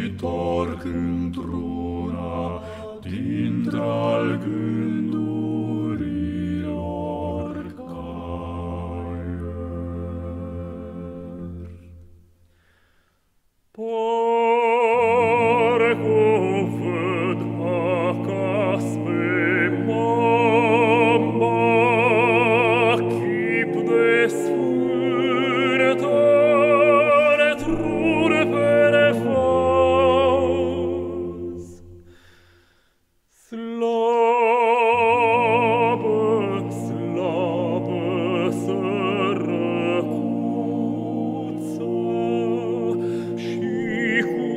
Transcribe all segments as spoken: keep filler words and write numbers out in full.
torc într-una dintre-al gândurilor caier. Parcă văd acasă pe mama, chip de sfântare trurpere faz. Slabă, slabă sărăcuță și cu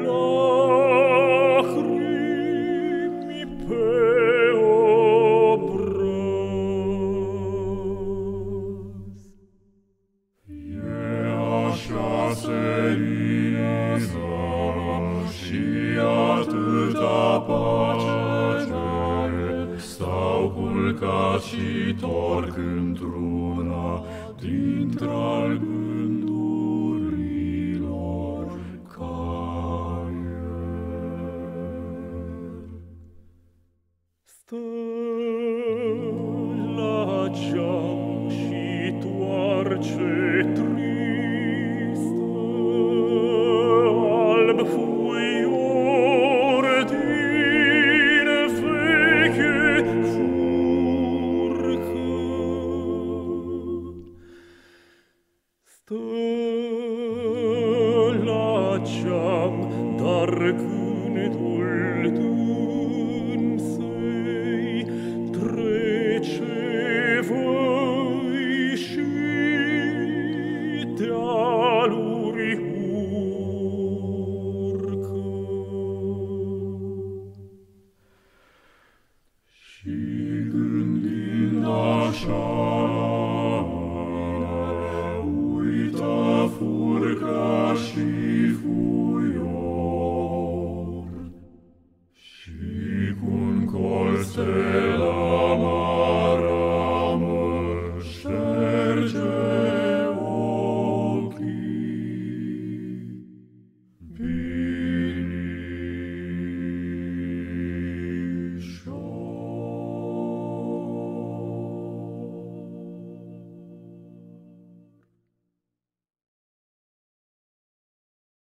lacrimi pe obraz. E așa senină și atâta pace, stau culcat și torc într-una dintre-al gândurilor caier. Stă la geam și toarce tristă alb fuior din veche furcă. Stă la geam, dar gândul dânsei trece văi și dealuri urcă. Și gândind așa, uită furca și fuior și cu-n colț de